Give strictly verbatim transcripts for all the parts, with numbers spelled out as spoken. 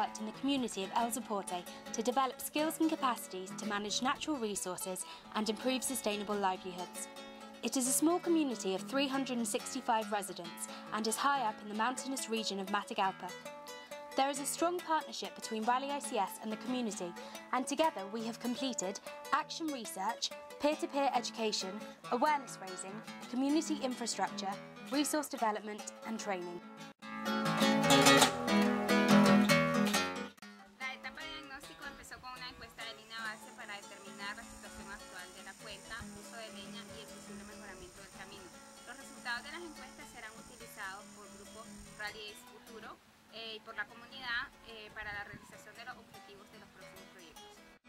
worked in the community of El Zapote to develop skills and capacities to manage natural resources and improve sustainable livelihoods. It is a small community of three hundred sixty-five residents and is high up in the mountainous region of Matagalpa. There is a strong partnership between Raleigh I C S and the community, and together we have completed action research, peer-to-peer education, awareness raising, community infrastructure, resource development and training. La etapa de diagnóstico empezó con una encuesta de línea base para determinar la situación actual de la cuenca, uso de leña y el posible mejoramiento del camino. Los resultados de las encuestas serán utilizados por el grupo Raleigh Futuro eh, y por la comunidad eh, para la realización de los objetivos de los próximos proyectos.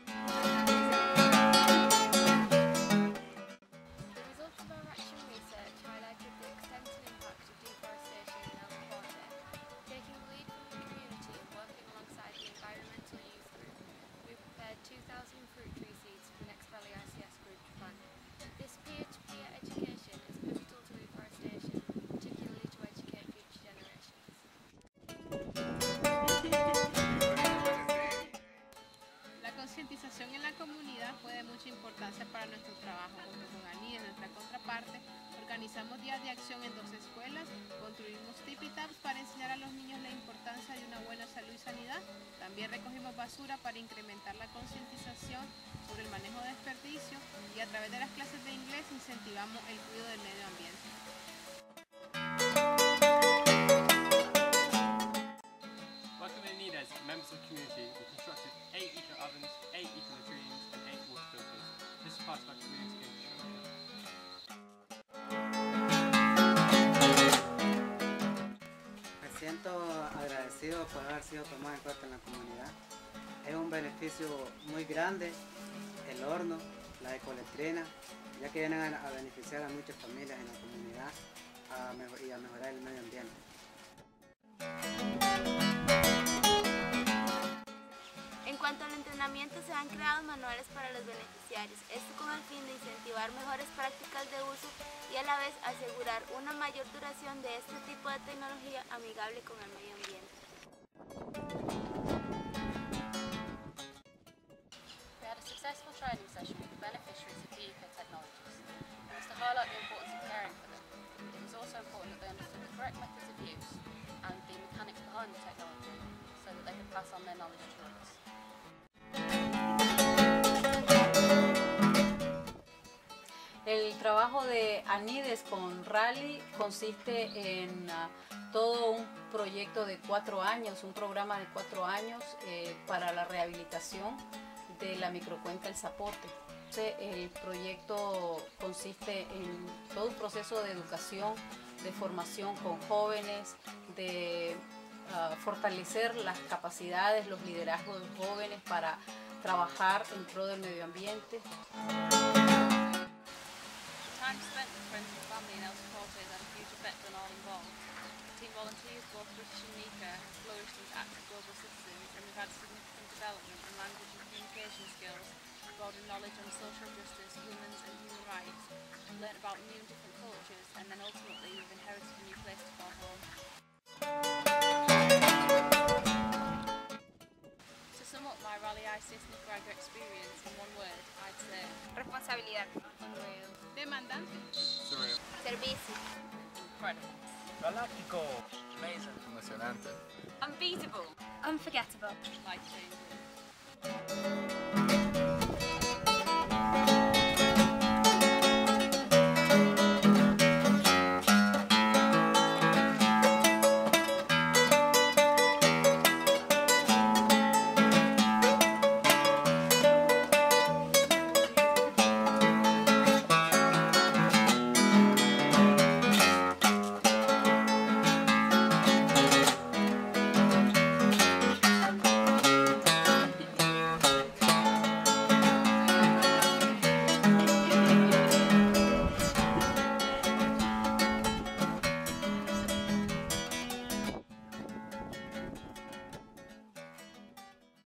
The results of our action research highlighted the extensive impact of deforestation in El Zapote. Taking the lead from the community and working alongside the environmental youth group, we prepared two thousand fruit tree seeds for the next Raleigh I C S group to plant. This peer-to-peer education is pivotal to reforestation, particularly to educate future generations. La concientización en la comunidad fue de mucha importancia para nuestro trabajo. Junto con ANIDES, nuestra contraparte, organizamos días de acción en dos escuelas, construimos tipi taps para enseñar a los niños la importancia de una buena salud y sanidad. También recogimos basura para incrementar la concientización sobre el manejo de desperdicio y a través de las clases de inglés incentivamos el cuidado del medio ambiente. Working with ANIDES, members of the community, we constructed eight eco ovens, eight eco latrines and eight water filters. This is part of our community infrastructure. Me siento agradecido por haber sido tomado en cuenta en la comunidad. Es un beneficio muy grande el horno, la ecoletrina, ya que vienen a beneficiar a muchas familias en la comunidad a mejor, y a mejorar el medio ambiente. En cuanto al entrenamiento, se han creado manuales para los beneficiarios, esto con el fin de incentivar mejores prácticas de uso y a la vez asegurar una mayor duración de este tipo de tecnología amigable con el medio ambiente. We had a successful training session with the beneficiaries of the eco technologies. It was to highlight the importance of caring for them. It was also important that they understood the correct methods of use and the mechanics behind the technology so that they could pass on their knowledge to others. El trabajo de ANIDES con Raleigh consiste en uh, todo un proyecto de cuatro años, un programa de cuatro años eh, para la rehabilitación de la microcuenca El Zapote. El proyecto consiste en todo un proceso de educación, de formación con jóvenes, de uh, fortalecer las capacidades, los liderazgos de los jóvenes para trabajar en pro del medio ambiente. Time spent with friends and family in El Zapote has had a huge effect on all involved. Team volunteers, both British and Nika, have flourished into active global citizens, and we've had significant development in language and communication skills, broadened knowledge on social justice, women's and human rights, learnt about new and different cultures, and then ultimately we've inherited a new place to call home. To sum up my Raleigh I C S Nicaragua experience in one word, I'd say Responsabilidad. Unreal. Demandante. Surreal. Servicio. incredible. Galáctico. Amazing. Emocionante. Unbeatable. Unforgettable. Life-changing.